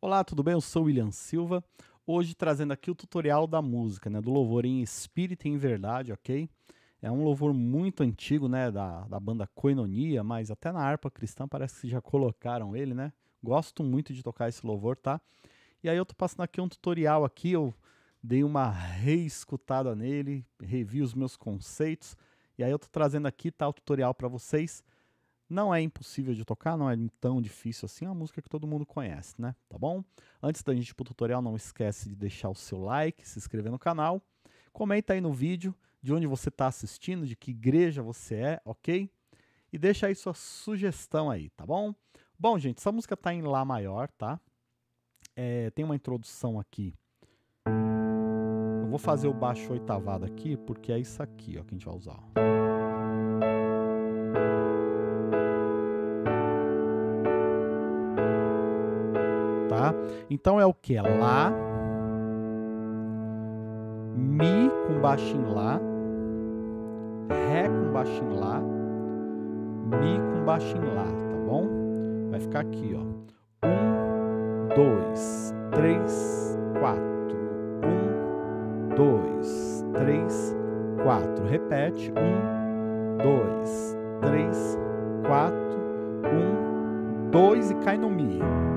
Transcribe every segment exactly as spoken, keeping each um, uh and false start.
Olá, tudo bem? Eu sou o William Silva. Hoje trazendo aqui o tutorial da música, né? Do louvor em espírito e em verdade, ok? É um louvor muito antigo, né? Da, da banda Koinonia, mas até na harpa cristã parece que já colocaram ele, né? Gosto muito de tocar esse louvor, tá? E aí eu tô passando aqui um tutorial aqui, eu dei uma reescutada nele, revi os meus conceitos, e aí eu tô trazendo aqui, tá, o tutorial para vocês. Não é impossível de tocar, não é tão difícil assim, é uma música que todo mundo conhece, né? Tá bom? Antes da gente ir pro tutorial, não esquece de deixar o seu like, se inscrever no canal, comenta aí no vídeo de onde você está assistindo, de que igreja você é, ok? E deixa aí sua sugestão aí, tá bom? Bom, gente, essa música tá em Lá maior, tá? É, tem uma introdução aqui. Eu vou fazer o baixo oitavado aqui, porque é isso aqui, ó, que a gente vai usar, ó. Tá? Então é o que? É Lá, Mi com baixo em Lá, Ré com baixo em Lá, Mi com baixo em Lá, tá bom? Vai ficar aqui, ó. Um, dois, três, quatro. Um, dois, três, quatro. Repete. Um, dois, três, quatro. Um, dois e cai no Mi.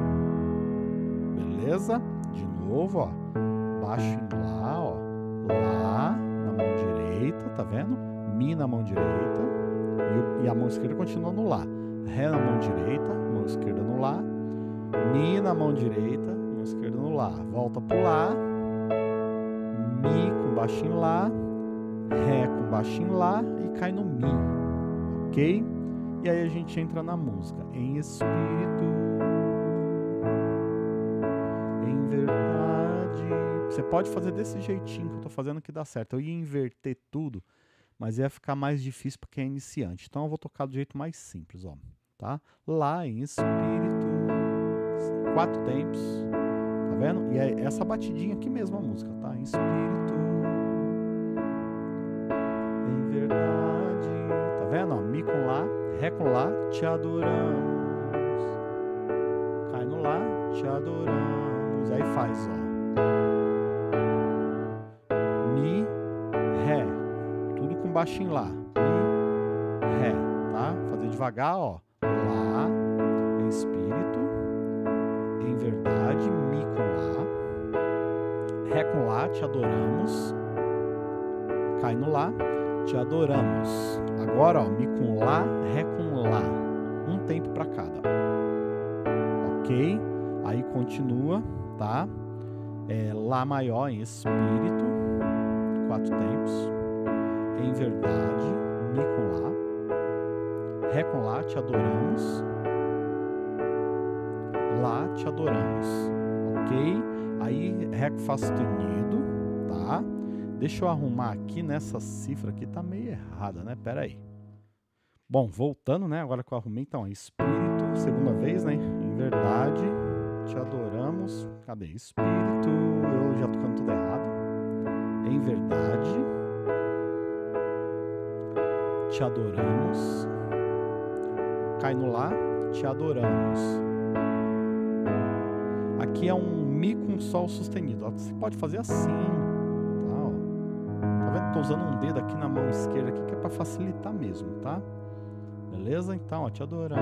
Beleza? De novo, ó. Baixo em Lá, ó. Lá na mão direita, tá vendo? Mi na mão direita. E, o, e a mão esquerda continua no Lá. Ré na mão direita, mão esquerda no Lá. Mi na mão direita, mão esquerda no Lá. Volta pro Lá. Mi com baixo em Lá. Ré com baixo em Lá. E cai no Mi. Ok? E aí a gente entra na música. Em espírito. Em verdade. Você pode fazer desse jeitinho que eu tô fazendo que dá certo. Eu ia inverter tudo, mas ia ficar mais difícil para quem é iniciante. Então eu vou tocar do jeito mais simples, ó, tá? Lá em espírito, quatro tempos, tá vendo? E é essa batidinha aqui mesmo a música, tá? Em espírito, em verdade, tá vendo? Ó, Mi com Lá, Ré com Lá, te adoramos. Cai no Lá, te adoramos. Aí faz, ó. Mi, Ré. Tudo com baixo em Lá. Mi, Ré, tá? Fazer devagar, ó. Lá, em espírito. Em verdade, Mi com Lá. Ré com Lá, te adoramos. Cai no Lá, te adoramos. Agora, ó, Mi com Lá, Ré com Lá. Um tempo para cada. Ok? Aí continua, tá? É, Lá maior em espírito, quatro tempos. Em verdade, Mi com Lá. Ré com Lá, te adoramos. Lá, te adoramos. Ok? Aí, Ré com Fá sustenido, tá? Deixa eu arrumar aqui nessa cifra aqui, tá meio errada, né? Pera aí. Bom, voltando, né? Agora que eu arrumei, então, espírito, segunda vez, né? Em verdade, te adoramos. Cadê? Espírito, eu já tô tocando tudo errado. Em verdade, te adoramos. Cai no Lá, te adoramos. Aqui é um Mi com Sol sustenido. Ó, você pode fazer assim, tá? Ó. Tá vendo? Tô usando um dedo aqui na mão esquerda aqui, que é para facilitar mesmo, tá? Beleza? Então, ó, te adoramos.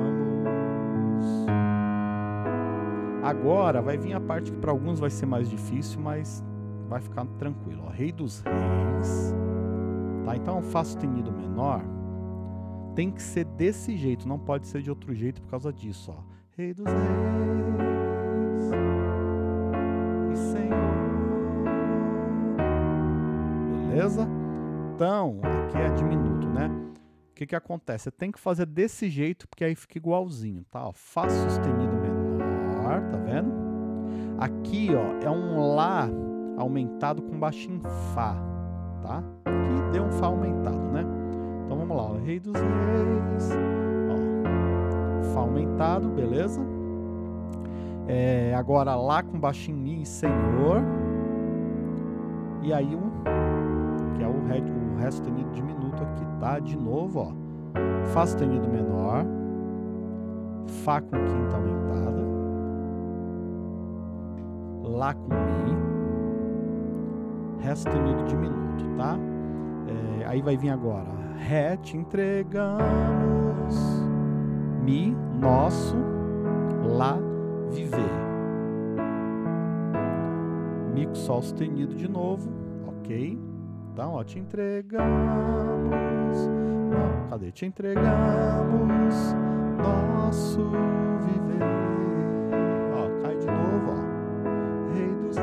Agora vai vir a parte que para alguns vai ser mais difícil, mas vai ficar tranquilo. Ó. Rei dos Reis. Tá? Então, Fá sustenido menor tem que ser desse jeito, não pode ser de outro jeito por causa disso. Ó. Rei dos Reis e Senhor. Beleza? Então, aqui é diminuto, né? O que que acontece? Você tem que fazer desse jeito, porque aí fica igualzinho, tá? Ó, Fá sustenido menor, tá vendo? Aqui, ó, é um Lá aumentado com baixo em Fá, tá? Aqui deu um Fá aumentado, né? Então vamos lá, ó, Rei dos Reis, ó, Fá aumentado, beleza? É, agora Lá com baixo em Mi e Senhor. E aí um, que é o Ré, o Ré sustenido diminuto aqui, tá? De novo, ó. Fá sustenido menor, Fá com quinta aumentada, Lá com Mi, Ré sustenido diminuto, tá? É, aí vai vir agora Ré, te entregamos, Mi, nosso, Lá, viver. Mi com Sol sustenido de novo, ok? Então, ó, te entregamos, não, cadê? Te entregamos, nosso viver. Ó, cai de novo, ó. Rei dos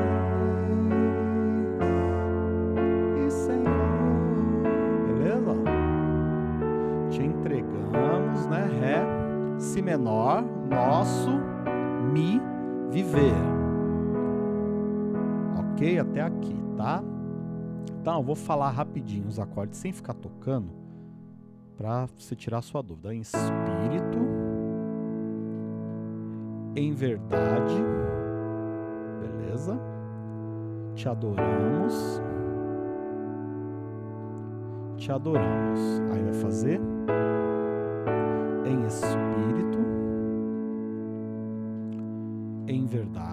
reis e Senhor. Beleza? Te entregamos, né? Ré, Si menor, nosso, Mi, viver. Ok? Até aqui, tá? Então, eu vou falar rapidinho os acordes sem ficar tocando, para você tirar sua dúvida. Em espírito, em verdade, beleza? Te adoramos, te adoramos. Aí vai fazer em espírito, em verdade,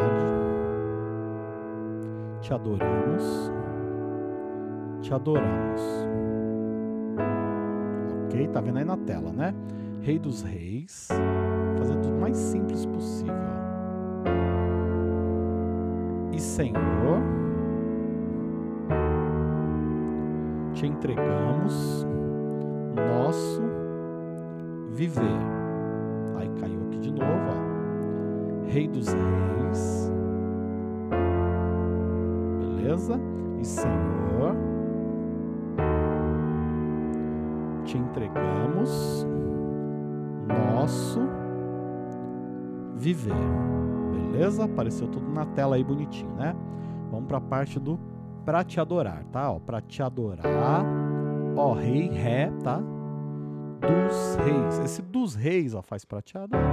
te adoramos, te adoramos. Ok? Tá vendo aí na tela, né? Rei dos reis. Fazer tudo mais simples possível. E Senhor, te entregamos nosso viver. Aí caiu aqui de novo, ó. Rei dos reis. Beleza? E Senhor, te entregamos nosso viver. Beleza? Apareceu tudo na tela aí bonitinho, né? Vamos para a parte do pra te adorar, tá? Ó, pra te adorar, ó, rei, ré, tá? Dos reis. Esse dos reis, ó, faz pra te adorar,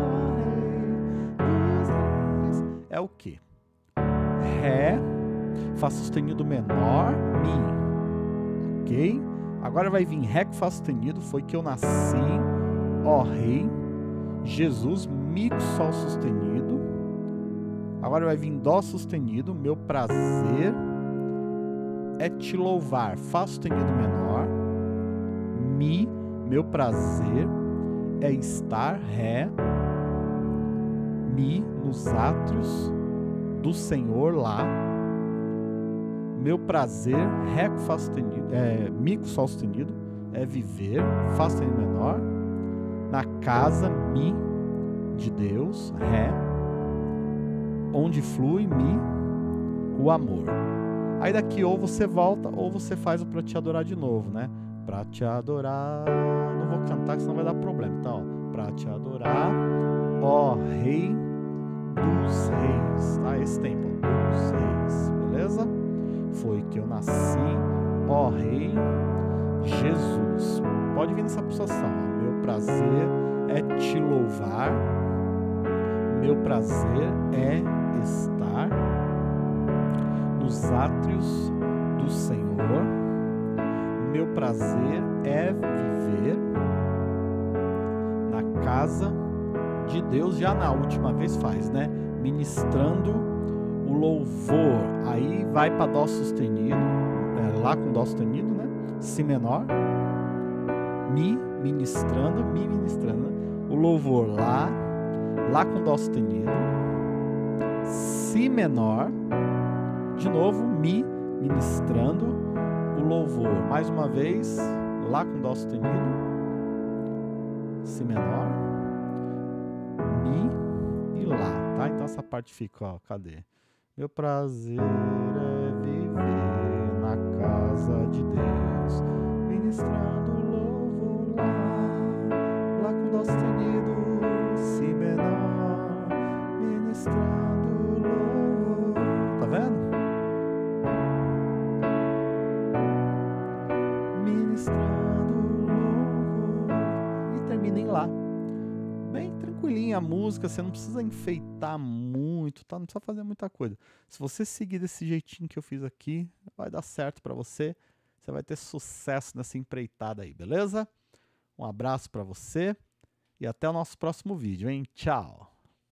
rei dos reis. É o quê? Ré, Fá sustenido menor, Mi. Ok? Agora vai vir Ré com Fá sustenido, foi que eu nasci, ó Rei, Jesus, Mi com Sol sustenido. Agora vai vir Dó sustenido, meu prazer é te louvar, Fá sustenido menor, Mi, meu prazer é estar, Ré, Mi, nos átrios do Senhor lá. Meu prazer, Ré com Fá sustenido, é, Mi com Sol sustenido, é viver, Fá sustenido menor, na casa, Mi, de Deus, Ré, onde flui, Mi, o amor. Aí daqui ou você volta ou você faz o pra te adorar de novo, né? Pra te adorar, não vou cantar que senão vai dar problema. Então, ó, pra te adorar, ó Rei dos reis, tá? Esse tempo, dos reis, beleza? Foi que eu nasci, ó Rei Jesus. Pode vir nessa pulsação, ó. Meu prazer é te louvar, meu prazer é estar nos átrios do Senhor, meu prazer é viver na casa de Deus. Já na última vez faz, né? Ministrando o louvor. Aí vai para Dó sustenido, é, Lá com Dó sustenido, né? Si menor, Mi ministrando, Mi ministrando, né? O louvor Lá, Lá com Dó sustenido, Si menor, de novo Mi ministrando o louvor. Mais uma vez, Lá com Dó sustenido, Si menor, Mi e Lá, tá? Então essa parte fica, ó, cadê? Meu prazer é viver na casa de Deus, ministrando o louvor lá, Lá com Dó sustenido, Si menor, ministrando o louvor. Tá vendo? Ministrando o louvor. E termina em Lá. Bem tranquilinha a música, você não precisa enfeitar muito, tá? Não precisa fazer muita coisa. Se você seguir desse jeitinho que eu fiz aqui, vai dar certo pra você. Você vai ter sucesso nessa empreitada aí, beleza? Um abraço pra você e até o nosso próximo vídeo, hein? Tchau!